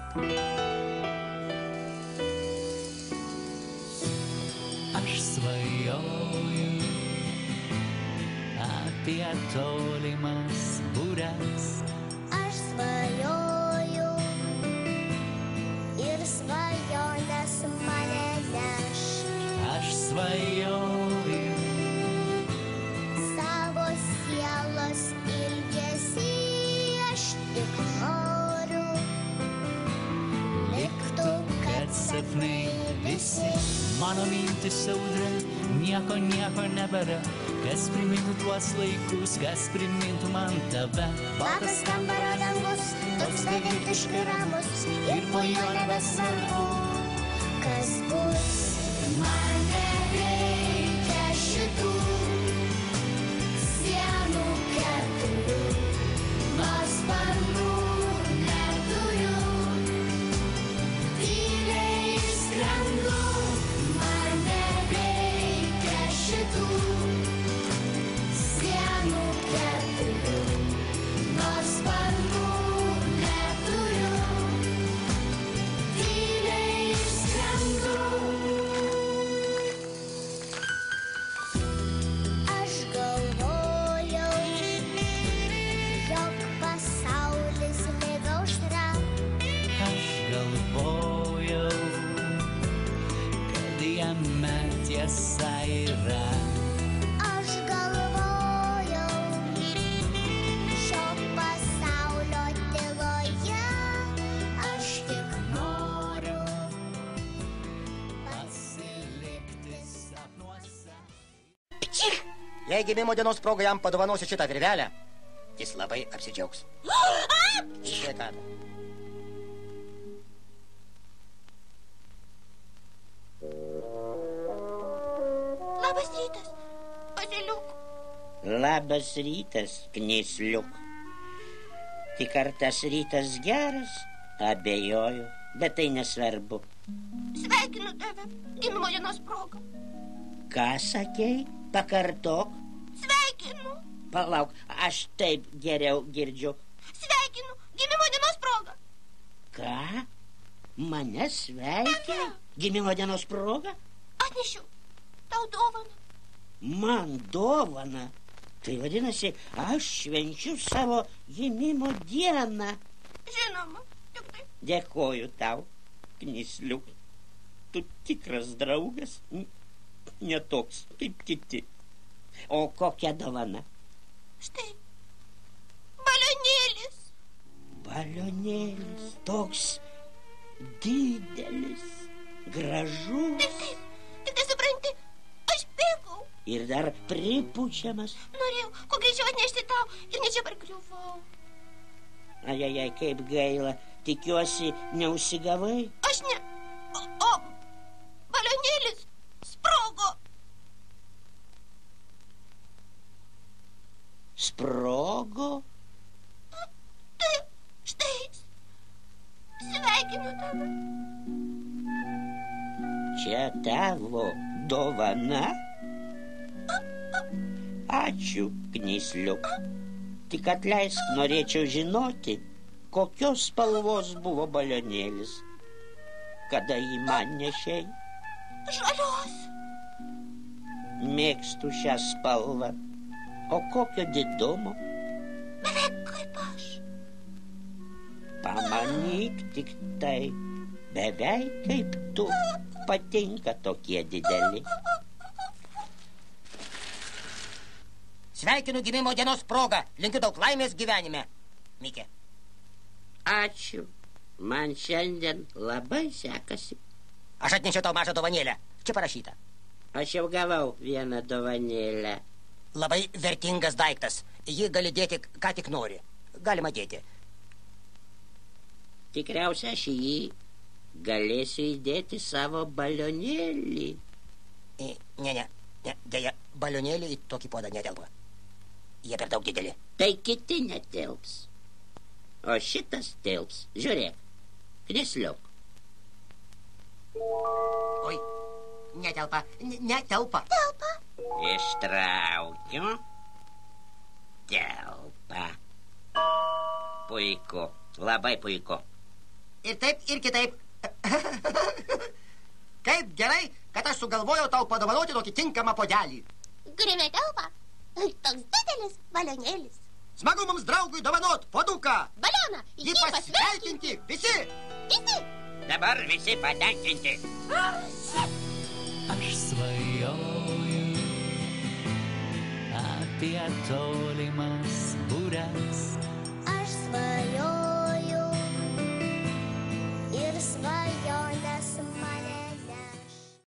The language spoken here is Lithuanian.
Aš svajoju apie tolimas būres. Aš svajoju ir svajonės mane neš. Aš svajoju Savo sielos ilgesį aš tik noriu. Liktų, kad sapnai visi. mano mintis audra, nieko nebėra, kas primintų tuos laikus, kas primintų man tave. Baltas kambario dangus, toks beviltiškai ramus, ir po jo nebesvarbu, kas bus. Man nereikia šitų sienų keturių, nors sparnų neturiu. Tyliai skrendu, man nereikia šitų sienų keturių, nors sparnų neturiu. Tyliai skrendu. Aš galvojau, jog pasaulis lyg aušra. Aš galvojau, kad jame tiesa yra. Aš galvojau, šio pasaulio tyloje aš tik noriu pasilikti sapnuose. Jei gimimo dienos proga jam padovanosiu šitą virvelę, jis labai apsidžiaugs. Sveikatą. Labas rytas, Baziliuk. Labas rytas, Knysliuk. Tik ar tas rytas geras, abejoju, bet tai nesvarbu. Sveikinu tave gimimo dienos proga. Ką sakei? Pakartok. Sveikinu. Palauk, aš taip geriau girdžiu. Sveikinu gimimo dienos proga. Ką? Mane sveikina? Gimimo dienos proga? Atnešiu tau dovaną. Man dovana? Tai vadinasi, aš švenčiu savo gimimo dieną. Žinoma, tik tai. Dėkoju tau, Knysliuk. Tu tikras draugas, ne toks kaip kiti. O kokia dovana? Štai, balionėlis. Balionėlis, toks didelis, gražus Taip, tik tai supranti, aš bėgau. ir dar pripučiamas. Norėjau kuo greičiau atnešti tau ir ne čia parkliuvau. Ajajai, kaip gaila. Tikiuosi, neužsigavai? Aš ne. O balionėlis sprogo. Sprogo? Taip, štai. Sveikinu tave. Čia tavo dovana? Ačiū, Knysliuk. Tik atleisk, norėčiau žinoti, kokios spalvos buvo balionėlis. Kada jį man nešei? Žalios. Mėgstu šią spalvą. O kokio didumo? Beveik kaip aš. Pamanyk tik tai. Beveik kaip tu. Patinka tokie dideli. Sveikinu gimimo dienos proga. Linkiu daug laimės gyvenime. Mikė. Ačiū. Man šiandien labai sekasi. Aš atnešiau tau mažą dovanėlę. Čia parašyta. Aš jau gavau vieną dovanėlę. Labai vertingas daiktas. Jį gali dėti, ką tik nori. Galima dėti. Tikriausia, aš jį galėsiu įdėti savo balionėlį. Ne. Deja, balionėlį į tokį puodą netelpa. Jie per daug dideli. Tai kiti netilps. O šitas tilps. Žiūrėk. Knysliuk. Oi, netelpa. Netelpa. Telpa. Ištraukiu. Telpa. Puiku. Labai puiku. ir taip, ir kitaip. Kaip gerai, kad aš sugalvojau tau padovanoti tokį tinkamą puodelį. Grimetelpa, toks didelis balionėlis. Smagu mums draugui dovanot puoduką. Balioną, Jį pasveikinti visi. Visi. Dabar visi patenkinti. Aš svajoju apie tolimas